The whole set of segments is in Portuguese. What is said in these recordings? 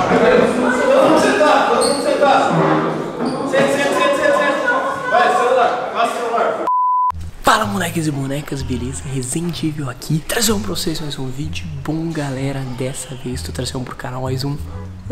Todo mundo sentar, todo mundo sentar. Senta. Vai, celular, passa o celular. Fala, moleques e bonecas, beleza? Resendível aqui, trazendo pra vocês mais um vídeo bom, galera. Dessa vez tô trazendo pro canal mais um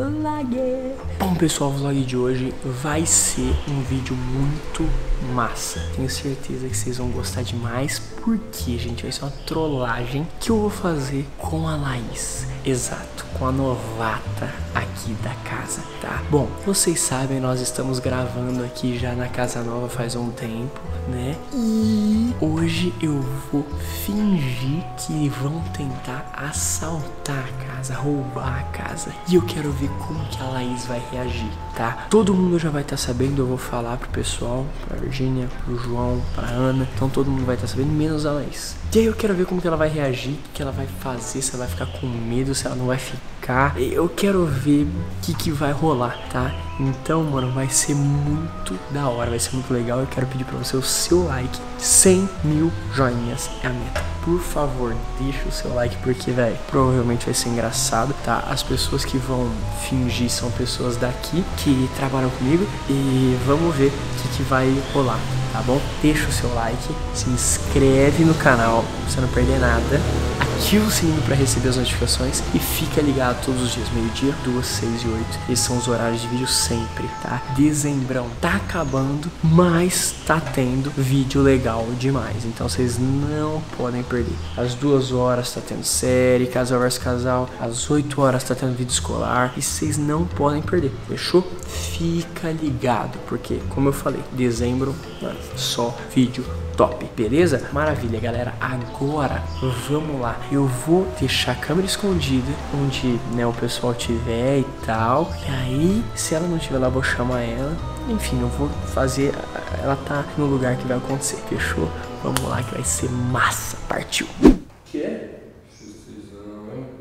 vlog. Bom, pessoal, o vlog de hoje vai ser um vídeo muito massa. Tenho certeza que vocês vão gostar demais, porque, gente, vai ser uma trollagem que eu vou fazer com a Laís. Exato, com a novata aqui da casa, tá? Bom, vocês sabem, nós estamos gravando aqui já na casa nova faz um tempo, né? E hoje eu vou fingir que vão tentar assaltar a casa, roubar a casa. E eu quero ver como que a Laís vai reagir, tá? Todo mundo já vai estar sabendo, eu vou falar pro pessoal, pra Virgínia, pro João, pra Ana. Então todo mundo vai estar sabendo, menos a Laís. E aí eu quero ver como que ela vai reagir, o que ela vai fazer, se ela vai ficar com medo, se ela não vai ficar. Eu quero ver o que vai rolar, tá? Então, mano, vai ser muito da hora, vai ser muito legal. Eu quero pedir pra você o seu like. 100 mil joinhas é a meta. Por favor, deixa o seu like, porque, velho, provavelmente vai ser engraçado, tá? As pessoas que vão fingir são pessoas daqui que trabalham comigo. E vamos ver o que vai rolar, tá bom? Deixa o seu like, se inscreve no canal pra você não perder nada. Ativa o sininho para receber as notificações e fica ligado todos os dias, meio-dia, 2, 6 e 8. Esses são os horários de vídeo sempre, tá? Dezembrão tá acabando, mas tá tendo vídeo legal demais. Então vocês não podem perder. Às 2 horas tá tendo série, casal vs casal. Às 8 horas tá tendo vídeo escolar. E vocês não podem perder, fechou? Fica ligado, porque, como eu falei, dezembro, mano, só vídeo top, beleza? Maravilha, galera. Agora, vamos lá. Eu vou deixar a câmera escondida onde, né, o pessoal tiver e tal. E aí, se ela não estiver lá, eu vou chamar ela. Enfim, eu vou fazer ela tá no lugar que vai acontecer, fechou? Vamos lá que vai ser massa. Partiu. Que é? Chuchizão, hein?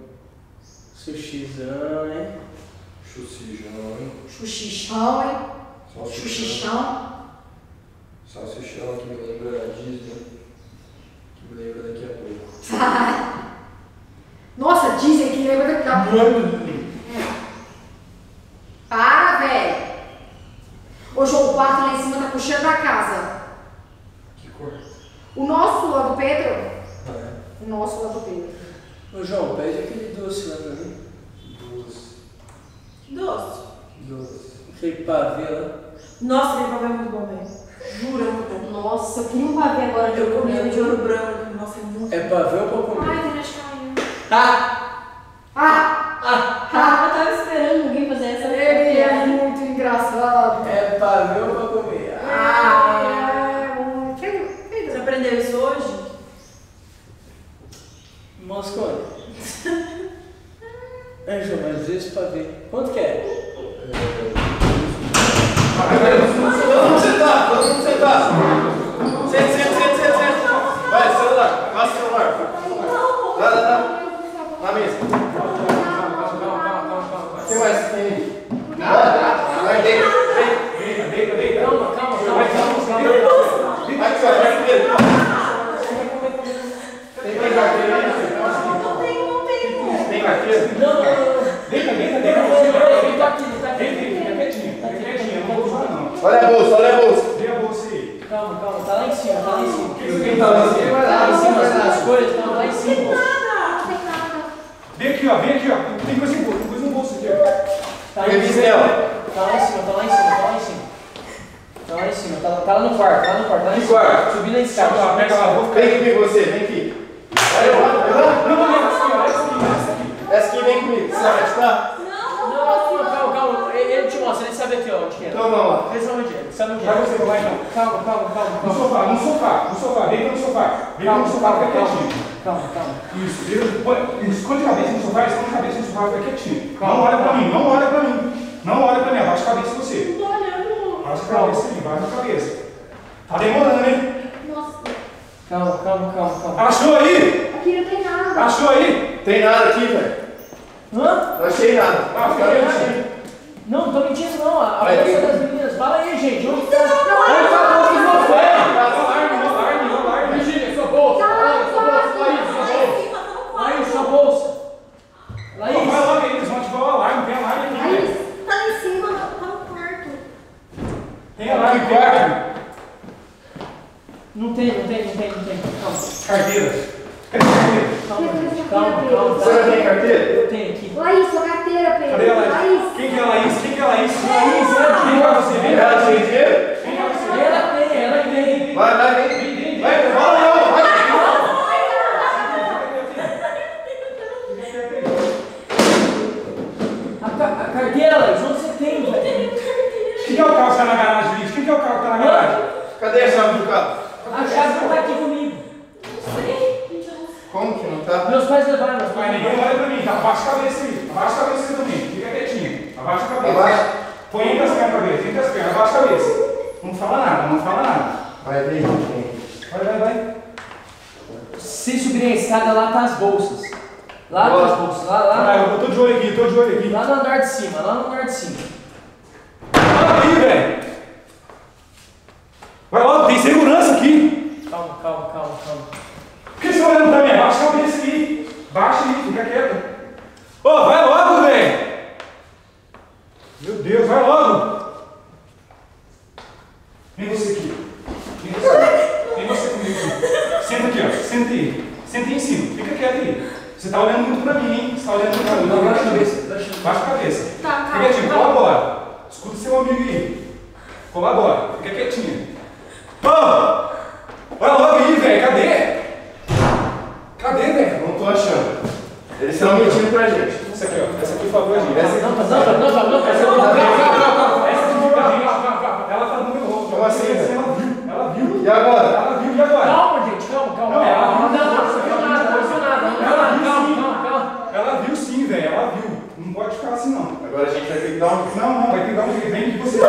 Sushizão, hein? Chuchijão, hein? Xuxichão, hein? Xuxichão. Salsichão que me lembra da Disney. Que me lembra daqui a pouco. Nossa, dizem que lembra daqui a pouco. Para, velho. Ô, João, o quarto lá em cima tá com o cheiro da casa. Que cor? O nosso lá do Pedro. Ah, é? O nosso lá do Pedro. Ô, João, pede aquele doce lá pra mim. Doce. Que doce. Doce. Aquele pavê lá. Nossa, aquele pavê é muito bom, velho. Juro, é muito bom. Nossa, eu queria um pavê agora. Eu comi de ouro branco. Nossa, é muito bom. É pavê ou pra comer? Ai, a internet caiu. Eu tava esperando alguém fazer essa. Ele é muito engraçado. É pavê ou pra comer? Você aprendeu isso hoje? Moscone. É, João, mas esse pavê. Quanto que é? Todo mundo sentar. Senta. Vai, celular, passa o celular. Lá. Na mesa. O que mais tem aí? Vai, deita. Calma. Aqui, ó, vai primeiro. Tem carteira aí? Não tenho. Tem carteira? Não. Deita. Ele tá aqui. Fica quietinho, não vou usar não. Olha a bolsa. Vê a bolsa aí. Calma, tá lá em cima. Quem tá lá em cima? Lá em cima, as coisas estão lá em cima. Não tem nada. Vem aqui, ó. Tem coisa no bolso aqui, ó. Tá lá em cima. Tá lá no quarto, lá em cima. Quarto. Subindo a escada. Pega lá, vem comigo você, vem aqui. Não, essa aqui vem comigo. Você vai ajudar? Não, calma. Ele te mostra, ele sabe aqui, ó, onde que é. Então vamos lá. Ele sabe onde é, Vai você, vai então. Calma. No sofá. Deita no sofá. Fica quietinho. Calma. Isso. Esconde a cabeça no sofá, fica quietinho. Não olha pra mim. Abaixa a cabeça você. Não tô olhando. Abaixa a cabeça aí, baixa a cabeça. Tá demorando, hein? Nossa. Calma. Achou aí? Aqui não tem nada. Achou aí? Tem nada aqui, velho. Hã? Não achei nada. Fica quietinho. Não, tô mentindo não. A Vai, bolsa tem- das meninas. Fala aí, gente. Onde tá? Alarme. Virgínia, sua bolsa. Laís, sua bolsa. Vai logo aí, eles vão ativar o alarme. Tem alarme aqui. aqui, quarto. Não tem. Calma. Carteira. Cadê a carteira? Calma. Você não tem carteira? Eu tenho aqui. Laís, sua carteira, Pedro. Cadê a Laís? Laís. Quem que é a Laís? Quem que é a Laís? Laís, Vem cá você, vem cá Ela você. tem dinheiro? Vem cá você. Ela tem. Vai, vem. Vai, fala não, vai. A carteira, Laís, onde você tem, velho? Quem que é o carro que tá na garagem, Luiz? Quem que é o carro que tá na garagem? Cadê a chave do carro? A chave não tá aqui comigo. Como que não tá? Meus pais levaram, meus Vai, pais. ninguém olha pra mim, tá? Abaixa a cabeça aí. Abaixa a cabeça aí também. Fica quietinho. Abaixa a cabeça. Abaixa. Põe entre as pernas a cabeça, entre as pernas. Abaixa a cabeça. Não fala nada. Vai, vem. Vai. Se subirem a escada, lá tá as bolsas. Lá tá as bolsas. Vai, eu tô de olho aqui. Lá no andar de cima, Fala aí, velho. Vai logo, tem segurança aqui. Calma. Por que você tá olhando pra mim? Abaixa a cabeça aqui. Baixa aí, fica quieto. Ô, vai logo, velho. Meu Deus, vai logo. Vem você aqui. Vem você comigo aqui. Senta aqui, ó. Senta aí em cima. Fica quieto aí. Você tá olhando muito pra mim, hein? Você tá olhando muito pra mim. Não, baixa a cabeça. Baixa a cabeça. Tá, calma. Fica quietinho, colabora. Escuta seu amigo aí. Colabora. Fica quietinho. Ô! Vai logo aí, velho. Cadê, velho? Não tô achando. Eles estão mentindo pra gente. Essa aqui, ó. Essa aqui, por favor, gente. Essa aqui. Não. Essa aqui, calma. Ela tá no meu rosto. Como assim, Ela viu. E agora? Ela viu, e agora? Calma, gente, calma. Não, ela viu. Não. Calma. Ela viu sim, velho. Ela viu. Não pode ficar assim, não. Agora a gente vai ter que dar um... Não, vai ter que dar um jeito. Vem que você...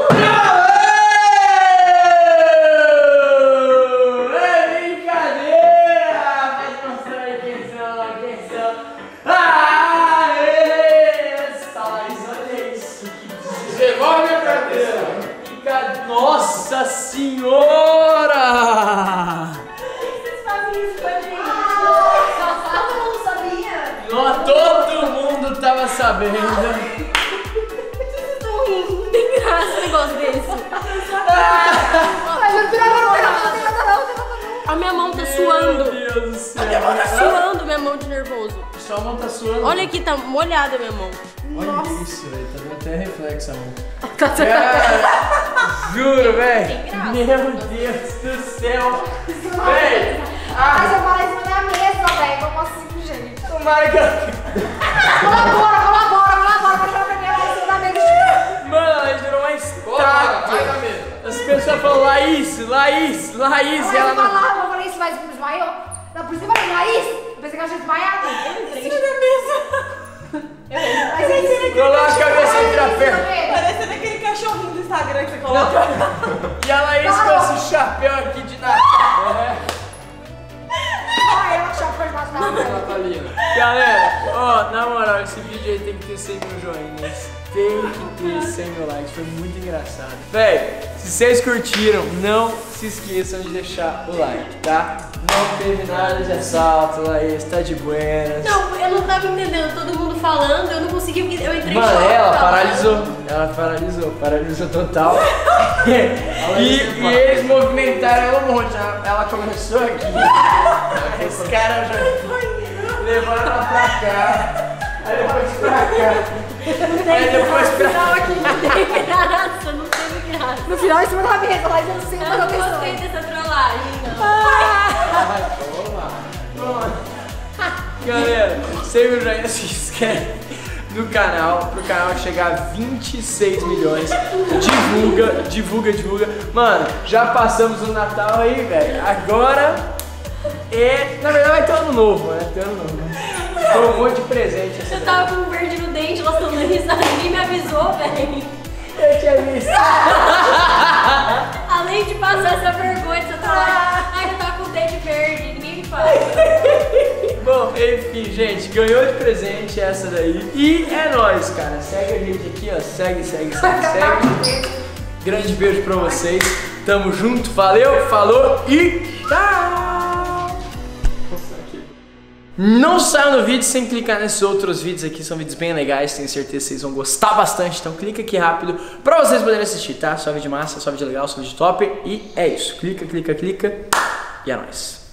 Nossa Senhora! Vocês fazem isso com a gente? Todo mundo sabia? Todo mundo tava sabendo. Vocês estão rindo. Não tem graça um negócio desse. Mas não tem nada. A minha mão tá suando. Meu Deus do céu. Tá suando minha mão de nervoso. Sua mão tá suando. Olha aqui, tá molhada a minha mão. Olha isso, velho. Tá dando até reflexo a mão. Cara, juro, velho. Tem graça. Meu Deus do céu. Velho. Mas eu falei isso na mesa, velho. Não consigo, gente. Tomara que Colabora. Pra chamar pra mim, ela vai na mesa. Mano, ela virou uma estátua. Vai na mesa. As pessoas falam Laís. Mas E ela eu não... falava, eu falei isso, mas desmaiou. Não, por isso que eu falei, Laís. Eu pensei que ela tinha desmaiado. Eu entrei. Mas é isso. Coloca a cabeça entre a perna. Parece daquele cachorrinho do Instagram que você coloca. E a Laís com esse chapéu aqui de Natal. Olha, ela chapéu de Natal. Natalina. Galera, ó, na moral, esse vídeo aí tem que ter 100 mil joinhas. Tem que ter 100 mil likes, foi muito engraçado. Véi, se vocês curtiram, não se esqueçam de deixar o like, tá? Não teve nada de assalto, Laís, tá de buenas. Não, eu não tava entendendo, todo mundo falando, eu não consegui, porque eu entrei em Mano, choque. ela falando. paralisou total. e eles movimentaram ela um monte. Ela começou aqui. Esse cara já levaram ela pra cá. Aí depois pra cá. Aí depois pra Não, aqui não tem graça, não teve graça. No final, em cima da mesa, mas eu não sei Eu fazer não atenção. gostei dessa trollagem, não. Galera, 100 mil joinhas, se inscreve no canal, pro canal chegar a 26 milhões. Divulga. Mano, já passamos o Natal aí, velho. Agora na verdade vai ter ano novo, né? Tem ano novo. Foi um monte de presente. Essa Eu tava com um verde no dente, elas estão dando risada, ninguém me avisou, velho. eu tinha visto. Além de passar essa vergonha, essa trollagem, ai, eu tava com o dente verde, ninguém me fala. Bom, enfim, gente, ganhou de presente essa daí. E é nóis, cara. Segue a gente aqui, ó. Segue. Grande beijo pra vocês. Tamo junto, valeu, falou e tchau! Não saiam do vídeo sem clicar nesses outros vídeos aqui, são vídeos bem legais, tenho certeza que vocês vão gostar bastante, então clica aqui rápido pra vocês poderem assistir, tá? Só vídeo massa, só vídeo legal, só vídeo top, e é isso, clica, clica, clica, e é nóis.